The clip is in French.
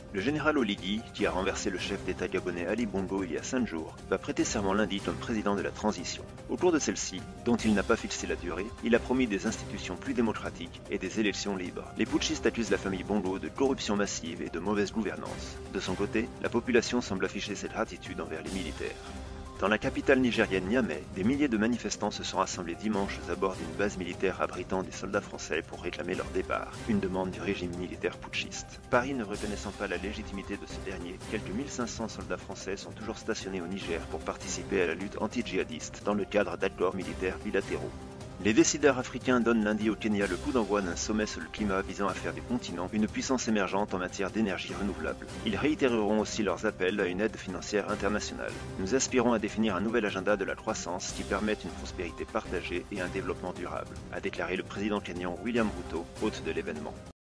Le général Oligui, qui a renversé le chef d'État gabonais Ali Bongo il y a 5 jours, va prêter serment lundi comme président de la transition. Au cours de celle-ci, dont il n'a pas fixé la durée, il a promis des institutions plus démocratiques et des élections libres. Les putschistes accusent la famille Bongo de corruption massive et de mauvaise gouvernance. De son côté, la population semble afficher cette attitude envers les militaires. Dans la capitale nigérienne Niamey, des milliers de manifestants se sont rassemblés dimanche à bord d'une base militaire abritant des soldats français pour réclamer leur départ, une demande du régime militaire putschiste. Paris ne reconnaissant pas la légitimité de ce dernier, quelques 1500 soldats français sont toujours stationnés au Niger pour participer à la lutte anti-djihadiste dans le cadre d'accords militaires bilatéraux. Les décideurs africains donnent lundi au Kenya le coup d'envoi d'un sommet sur le climat visant à faire du continent une puissance émergente en matière d'énergie renouvelable. Ils réitéreront aussi leurs appels à une aide financière internationale. Nous aspirons à définir un nouvel agenda de la croissance qui permette une prospérité partagée et un développement durable, a déclaré le président kenyan William Ruto, hôte de l'événement.